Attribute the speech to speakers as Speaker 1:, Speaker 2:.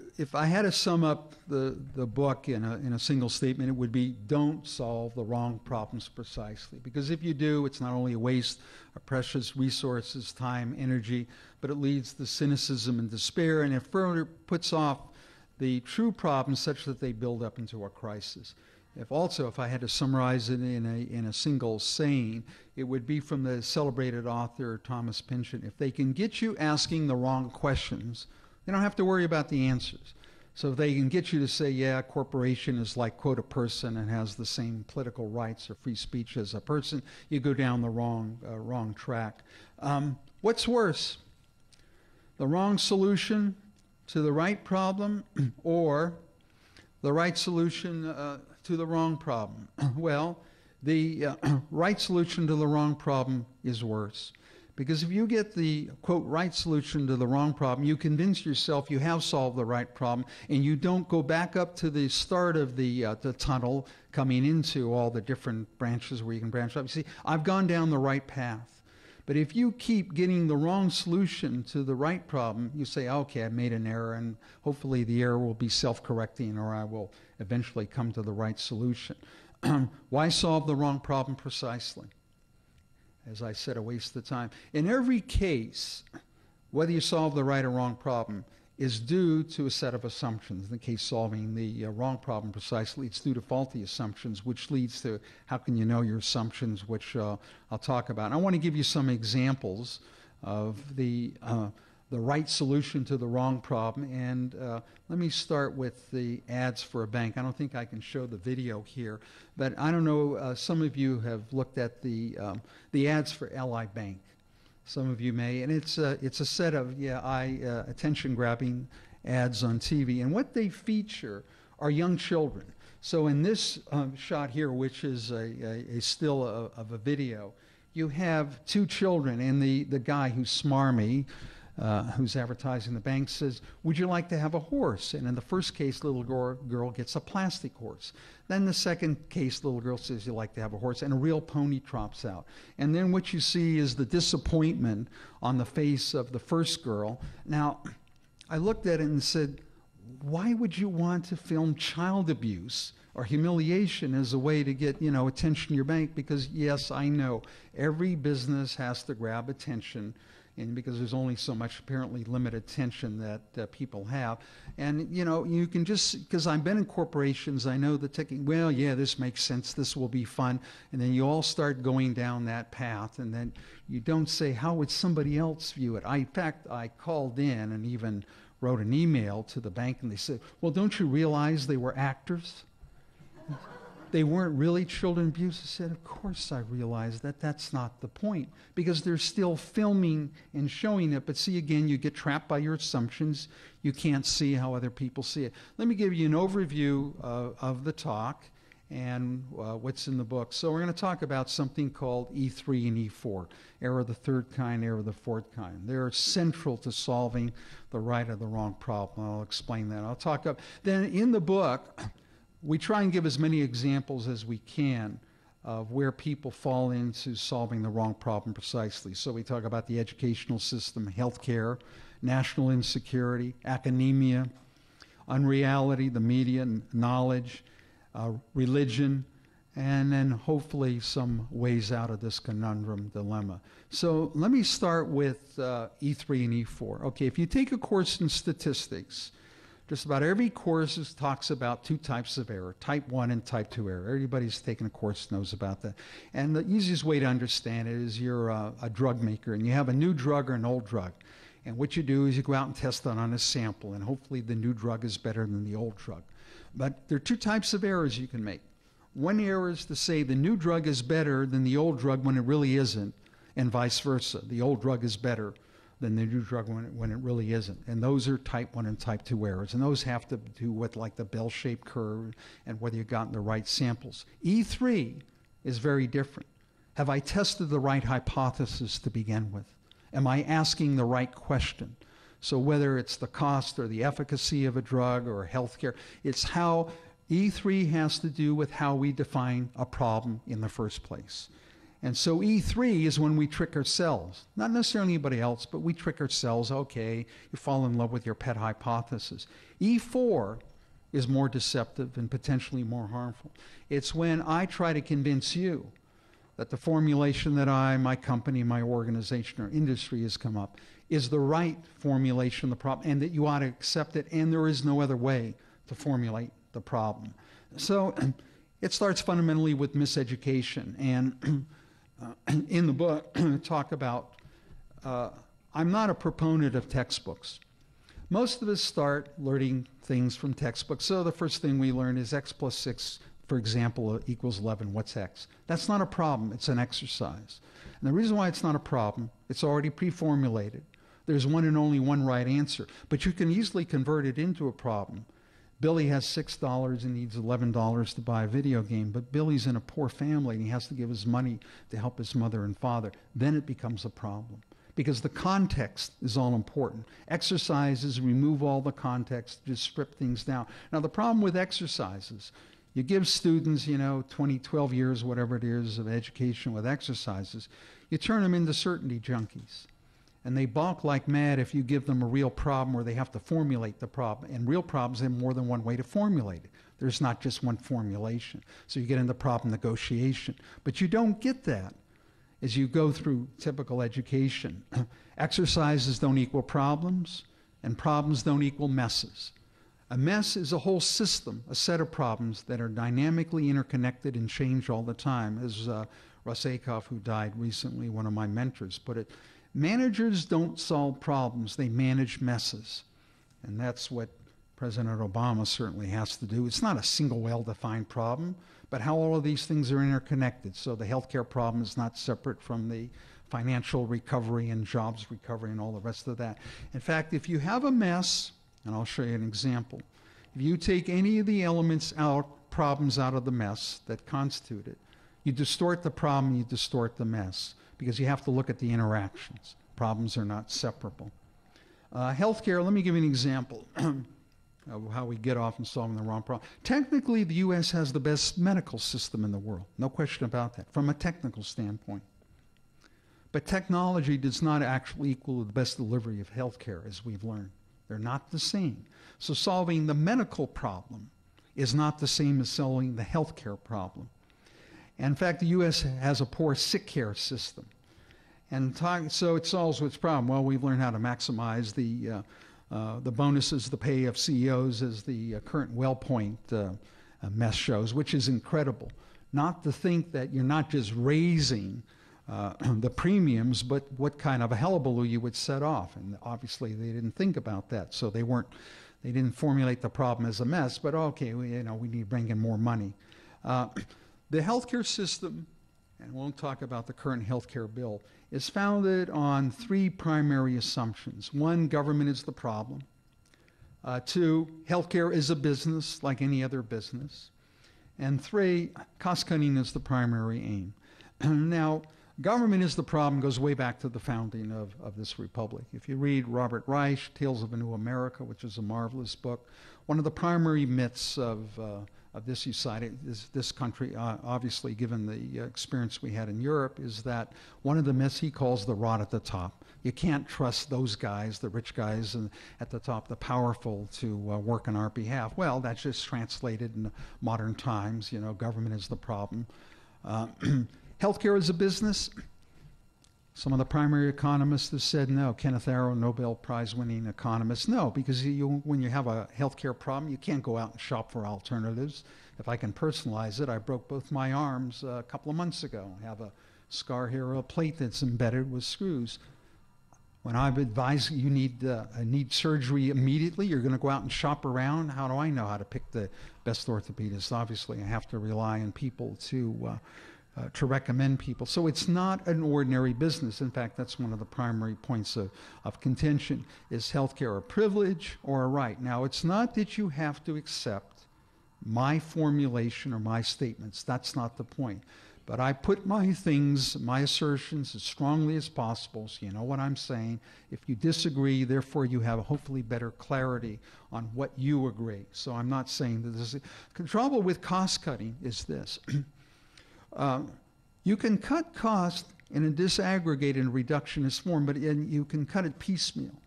Speaker 1: if I had to sum up the book in a single statement, it would be don't solve the wrong problems precisely. Because if you do, it's not only a waste of precious resources, time, energy, but it leads to cynicism and despair, and it further puts off the true problems such that they build up into a crisis. If I had to summarize it in a single saying, it would be from the celebrated author Thomas Pynchon: if they can get you asking the wrong questions, they don't have to worry about the answers. So if they can get you to say, yeah, a corporation is like, quote, a person and has the same political rights or free speech as a person, you go down the wrong track. What's worse, the wrong solution to the right problem or the right solution to the wrong problem? Well, the right solution to the wrong problem is worse. Because if you get the, quote, right solution to the wrong problem, you convince yourself you have solved the right problem, and you don't go back up to the start of the tunnel coming into all the different branches where you can branch up. You see, I've gone down the right path. But if you keep getting the wrong solution to the right problem, you say, okay, I made an error, and hopefully the error will be self-correcting, or I will eventually come to the right solution. Why solve the wrong problem precisely? As I said, a waste of time. In every case, whether you solve the right or wrong problem is due to a set of assumptions. In the case solving the wrong problem precisely, it's due to faulty assumptions, which leads to how can you know your assumptions, which I'll talk about. And I want to give you some examples of the right solution to the wrong problem. And let me start with the ads for a bank. I don't think I can show the video here, but I don't know, some of you have looked at the ads for Ally Bank. Some of you may, and it's a set of attention-grabbing ads on TV, and what they feature are young children. So in this shot here, which is a still of a video, you have two children, and the guy who's smarmy, who's advertising the bank, says, would you like to have a horse? And in the first case, little girl gets a plastic horse. Then the second case, little girl says, you like to have a horse, and a real pony drops out. And then what you see is the disappointment on the face of the first girl. Now, I looked at it and said, why would you want to film child abuse or humiliation as a way to get, attention in your bank? Because yes, I know every business has to grab attention, and because there's only so much apparently limited attention that people have. And, you can just, because I've been in corporations, I know the ticking, well, yeah, this makes sense, this will be fun. And then you all start going down that path, and then you don't say, how would somebody else view it? In fact, I called in and even wrote an email to the bank, and they said, well, don't you realize they were actors? They weren't really children abuse. I said, of course I realize that. That's not the point, because they're still filming and showing it. But see, again, you get trapped by your assumptions. You can't see how other people see it. Let me give you an overview of the talk and what's in the book. So we're going to talk about something called E3 and E4, error of the third kind, error of the fourth kind. They're central to solving the right or the wrong problem. I'll explain that. I'll talk about, then in the book, we try and give as many examples as we can of where people fall into solving the wrong problem precisely. So we talk about the educational system, healthcare, national insecurity, academia, unreality, the media, knowledge, religion, and then hopefully some ways out of this conundrum dilemma. So let me start with E3 and E4. Okay, if you take a course in statistics, just about every course talks about two types of error, type 1 and type 2 error. Everybody's taken a course knows about that. And the easiest way to understand it is you're a drug maker, and you have a new drug or an old drug. And what you do is you go out and test it on a sample, and hopefully the new drug is better than the old drug. But there are two types of errors you can make. One error is to say the new drug is better than the old drug when it really isn't, and vice versa. The old drug is better than the new drug when it really isn't. And those are type 1 and type 2 errors. And those have to do with like the bell-shaped curve and whether you've gotten the right samples. E3 is very different. Have I tested the right hypothesis to begin with? Am I asking the right question? So whether it's the cost or the efficacy of a drug or healthcare, it's how E3 has to do with how we define a problem in the first place. And so E3 is when we trick ourselves, not necessarily anybody else, but we trick ourselves. Okay, you fall in love with your pet hypothesis. E4 is more deceptive and potentially more harmful. It's when I try to convince you that the formulation that my company, my organization, or industry has come up is the right formulation of the problem, and that you ought to accept it, and there is no other way to formulate the problem. So it starts fundamentally with miseducation. And in the book, I talk about, I'm not a proponent of textbooks. Most of us start learning things from textbooks. So the first thing we learn is x plus 6, for example, equals 11. What's x? That's not a problem. It's an exercise. And the reason why it's not a problem, it's already pre-formulated. There's one and only one right answer. But you can easily convert it into a problem. Billy has $6 and needs $11 to buy a video game, but Billy's in a poor family and he has to give his money to help his mother and father. Then it becomes a problem, because the context is all important. Exercises remove all the context, just strip things down. Now, the problem with exercises, you give students, 20, 12 years, whatever it is, of education with exercises, you turn them into certainty junkies. And they balk like mad if you give them a real problem where they have to formulate the problem. And real problems have more than one way to formulate it. There's not just one formulation. So you get into problem negotiation. But you don't get that as you go through typical education. Exercises don't equal problems, and problems don't equal messes. A mess is a whole system, a set of problems that are dynamically interconnected and change all the time. As Russ Akoff, who died recently, one of my mentors, put it, managers don't solve problems, they manage messes. And that's what President Obama certainly has to do. It's not a single well-defined problem, but how all of these things are interconnected. So the healthcare problem is not separate from the financial recovery and jobs recovery and all the rest of that. In fact, if you have a mess, and I'll show you an example, if you take any of the elements out, problems out of the mess that constitute it, you distort the problem, you distort the mess, because you have to look at the interactions. Problems are not separable. Healthcare, let me give you an example of how we get off in solving the wrong problem. Technically, the U.S. has the best medical system in the world. No question about that, from a technical standpoint. But technology does not actually equal the best delivery of healthcare, as we've learned. They're not the same. So solving the medical problem is not the same as solving the healthcare problem. And in fact, the U.S. has a poor sick care system. And so it solves its problem. Well, we've learned how to maximize the bonuses, the pay of CEOs, as the current WellPoint mess shows, which is incredible. Not to think that you're not just raising the premiums, but what kind of a hullabaloo you would set off. And obviously they didn't think about that. So they didn't formulate the problem as a mess, but okay, we need to bring in more money. The healthcare system, and we won't talk about the current healthcare bill, is founded on three primary assumptions. One, government is the problem. Two, healthcare is a business like any other business. And three, cost cutting is the primary aim. Now, government is the problem goes way back to the founding of this republic. If you read Robert Reich, Tales of a New America, which is a marvelous book, one of the primary myths of this society, this country, obviously given the experience we had in Europe, is that one of the myths he calls the rot at the top. You can't trust those guys, the rich guys at the top, the powerful, to work on our behalf. Well, that's just translated in modern times. Government is the problem. Healthcare is a business. Some of the primary economists have said no. Kenneth Arrow, Nobel Prize-winning economist, no, because when you have a healthcare problem, you can't go out and shop for alternatives. If I can personalize it, I broke both my arms a couple of months ago. I have a scar here, a plate that's embedded with screws. When I've advised you need surgery immediately, you're going to go out and shop around. How do I know how to pick the best orthopedist? Obviously, I have to rely on people to recommend people. So it's not an ordinary business. In fact, that's one of the primary points of contention. Is healthcare a privilege or a right? Now, it's not that you have to accept my formulation or my statements. That's not the point. But I put my assertions as strongly as possible, so you know what I'm saying. If you disagree, therefore you have hopefully better clarity on what you agree. So I'm not saying that this is... The trouble with cost cutting is this. You can cut cost in a disaggregated and reductionist form, but you can cut it piecemeal.